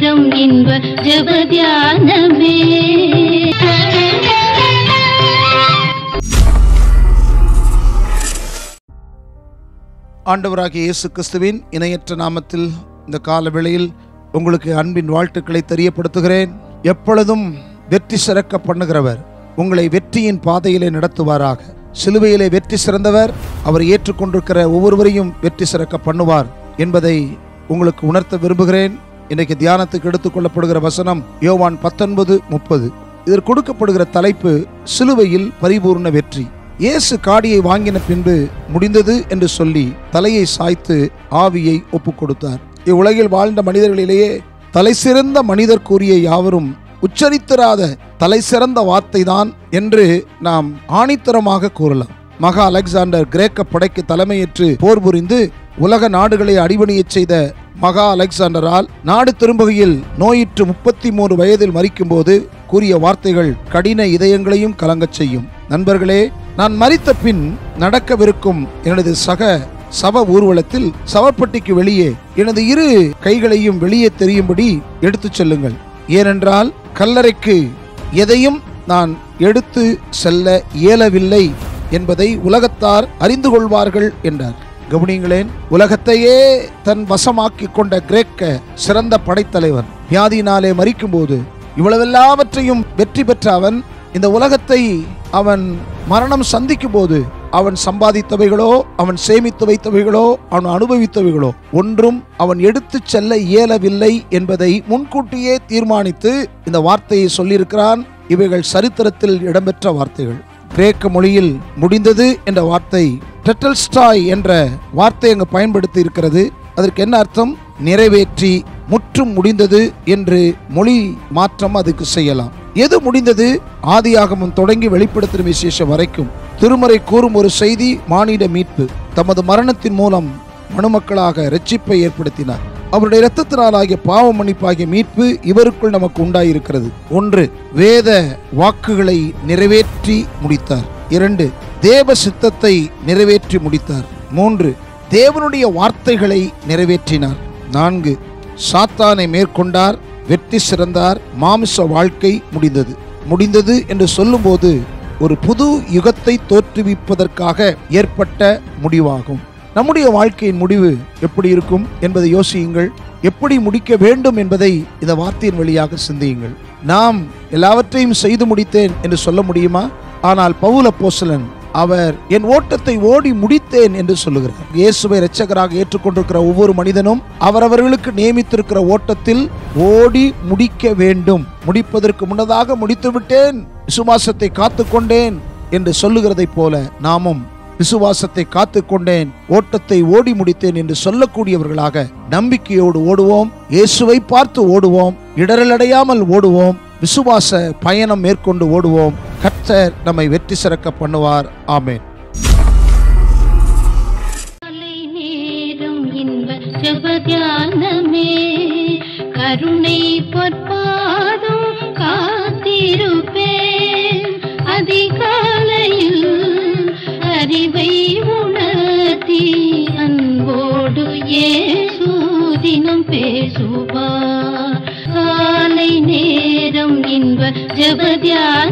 நேரம் இன்ப ஜெப தியானமே. ஆண்டவராகிய இயேசு கிறிஸ்துவின் இணையற்ற நாமத்தில் இந்த கால வேளையில் உங்களுக்கு அன்பின் வாழ்த்துக்களை தெரியப்படுத்துகிறேன். எப்பொழுதும் வெற்றி சிறக்க பண்ணுகிறவர் உங்களை வெற்றியின் பாதையிலே நடத்துவாராக. சிலுவையிலே வெற்றி சிறந்தவர், அவர் ஏற்றுக்கொண்டிருக்கிற ஒவ்வொருவரையும் வெற்றி சிறக்க பண்ணுவார் என்பதை உங்களுக்கு உணர்த்த விரும்புகிறேன். இன்றைக்கு தியானத்துக்கு எடுத்துக்கொள்ளப்படுகிற வசனம் யோவான் 19:30. இதற்கு கொடுக்கப்படுகிற தலைப்பு சிலுவையில் பரிபூர்ண வெற்றி. இயேசு காடியை வாங்கின பின்பு முடிந்தது என்று சொல்லி தலையை சாய்த்து ஆவியை ஒப்புக் கொடுத்தார். இவ்வுலகில் வாழ்ந்த மனிதர்களிலேயே தலை சிறந்த மனிதர் கூறிய யாவரும் உச்சரித்திராத தலை சிறந்த வார்த்தை தான் என்று நாம் ஆணித்தரமாக கூறலாம். மகா அலெக்சாண்டர் கிரேக்க படைக்கு தலைமையேற்று போர் புரிந்து உலக நாடுகளை அடிபணியச் செய்த மகா அலெக்சாண்டரால் நாடு திரும்புகையில் நோயிற்று 33 வயதில் மரிக்கும் போது கூறிய வார்த்தைகள் கடின இதயங்களையும் கலங்கச் செய்யும். நண்பர்களே, நான் மரித்த பின் நடக்கவிருக்கும் எனது சவ ஊர்வலத்தில் சவப்பட்டிக்கு வெளியே எனது 2 கைகளையும் வெளியே தெரியும்படி எடுத்துச் செல்லுங்கள். ஏனென்றால் கல்லறைக்கு எதையும் நான் எடுத்து செல்ல இயலவில்லை என்பதை உலகத்தார் அறிந்து கொள்வார்கள் என்றார். கவனிங்களேன், உலகத்தையே தன் வசமாக்கி கொண்ட கிரேக்க சிறந்த படைத்தலைவன் வியாதியினாலே மரிக்கும் போது இவ்வளவெல்லாவற்றையும் வெற்றி பெற்ற அவன் இந்த உலகத்தை அவன் மரணம் சந்திக்கும் போது அவன் சம்பாதித்தவைகளோ, அவன் சேமித்து வைத்தவைகளோ, அவன் அனுபவித்தவைகளோ ஒன்றும் அவன் எடுத்து செல்ல இயலவில்லை என்பதை முன்கூட்டியே தீர்மானித்து இந்த வார்த்தையை சொல்லியிருக்கிறான். இவைகள் சரித்திரத்தில் இடம்பெற்ற வார்த்தைகள். கிரேக்க மொழியில் முடிந்தது என்ற வார்த்தை டெட்டல்ஸ்டாய் என்ற வார்த்தை அங்கு பயன்படுத்தி இருக்கிறது. அதற்கு என்ன அர்த்தம்? நிறைவேற்றி, முற்றும் முடிந்தது என்று மொழி மாற்றம் அதுக்கு செய்யலாம். எது முடிந்தது? ஆதியாகமம் தொடங்கி வெளிப்படுத்தும் விசேஷம் வரைக்கும் திருமறை கூறும் ஒரு செய்தி மானிட மீட்பு. தமது மரணத்தின் மூலம் மனுமக்களாக இரட்சிப்பை ஏற்படுத்தினார். அவருடைய இரத்தத்தினாலாகிய பாவ மன்னிப்பாகிய மீட்பு இவருக்குள் நமக்கு உண்டாயிருக்கிறது. 1, வேத வாக்குகளை நிறைவேற்றி முடித்தார். 2, தேவ சித்தத்தை நிறைவேற்றி முடித்தார். 3, தேவனுடைய வார்த்தைகளை நிறைவேற்றினார். 4, சாத்தானை மேற்கொண்டார், வெற்றி சிறந்தார், மாமிச வாழ்க்கை முடிந்தது. முடிந்தது என்று சொல்லும்போது ஒரு புது யுகத்தை தோற்றுவிப்பதற்காக ஏற்பட்ட முடிவாகும். நம்முடைய வாழ்க்கையின் முடிவு எப்படி இருக்கும் என்பதை யோசியுங்கள். எப்படி முடிக்க வேண்டும் என்பதை இந்த வார்த்தையின் வழியாக சிந்தியுங்கள். நாம் எல்லாவற்றையும் செய்து முடித்தேன் என்று சொல்ல முடியுமா? ஆனால் பவுல் அப்போஸ்தலன் அவர் என் ஓட்டத்தை ஓடி முடித்தேன் என்று சொல்லுகிறார். இயேசுவை இரட்சகராக ஏற்றுக்கொண்டிருக்கிற ஒவ்வொரு மனிதனும் அவரவர்களுக்கு நியமித்திருக்கிற ஓட்டத்தில் ஓடி முடிக்க வேண்டும். முடிப்பதற்கு முன்னதாக முடித்து விட்டேன், விசுவாசத்தை காத்துக்கொண்டேன் என்று சொல்லுகிறதை போல நாமும் விசுவாசத்தை காத்துக்கொண்டேன், ஓட்டத்தை ஓடி முடித்தேன் என்று சொல்லக்கூடியவர்களாக நம்பிக்கையோடு ஓடுவோம். இயேசுவை பார்த்து ஓடுவோம், இடரலடையாமல் ஓடுவோம், விசுவாச பயணம் மேற்கொண்டு ஓடுவோம். கர்த்தர் நம்மை வெற்றி சிறக்க பண்ணுவார். ஆமென். கருணை பொற்பாதம் காத்திருப்பேன், அதிகாலையில் அறிவை உணர்த்தி அன்போடு இயேசு தினம் பேசுவார். காலை நேரம் இன்ப ஜெப தியானமே.